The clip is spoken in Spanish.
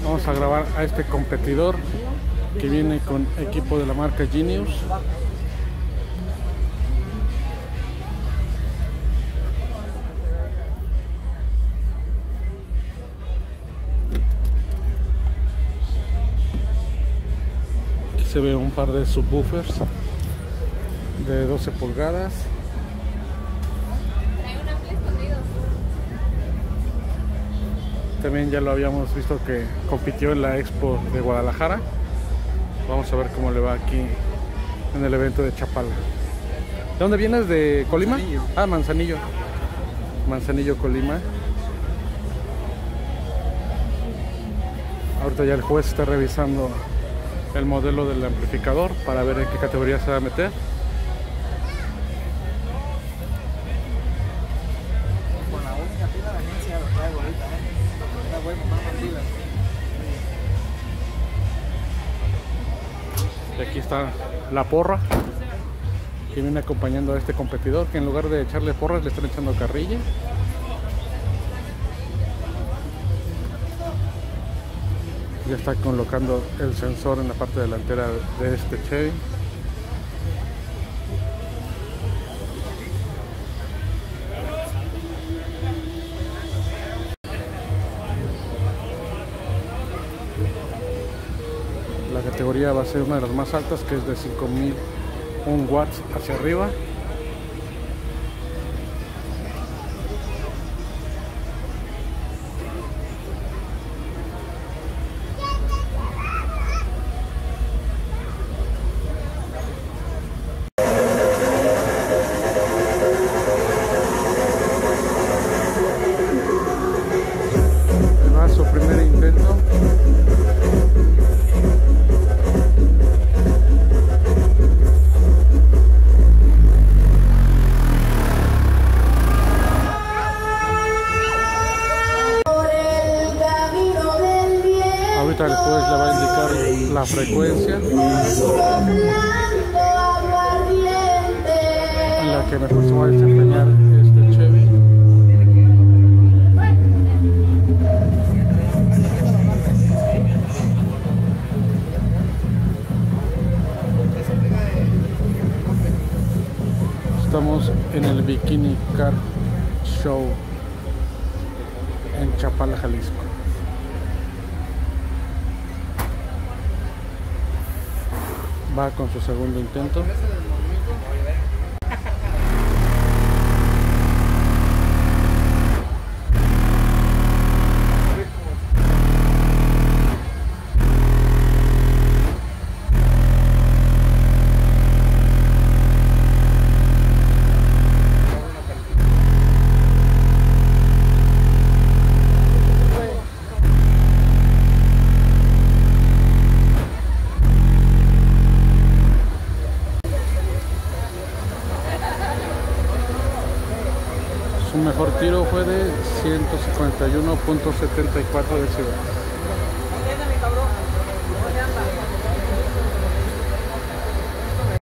Vamos a grabar a este competidor que viene con equipo de la marca Genius. Aquí se ve un par de subwoofers de 12 pulgadas. También ya lo habíamos visto que compitió en la Expo de Guadalajara. Vamos a ver cómo le va aquí en el evento de Chapala. ¿De dónde vienes? ¿De Colima? Manzanillo. Ah, Manzanillo. Manzanillo, Colima. Ahorita ya el juez está revisando el modelo del amplificador para ver en qué categoría se va a meter. Con la única pila de agencia lo traigo ahorita, Está bueno, más pilas. Y aquí está la porra que viene acompañando a este competidor, que en lugar de echarle porras le están echando carrilla. Ya está colocando el sensor en la parte delantera de este Chevy. La categoría va a ser una de las más altas, que es de 5001 watts hacia arriba. Ahí va su primer intento. Ahorita el juez le va a indicar la frecuencia en la que mejor se va a desempeñar este Chevy. Estamos en el Bikini Car Show en Chapala, Jalisco. Va con su segundo intento. Su mejor tiro fue de 151.74 decibelios.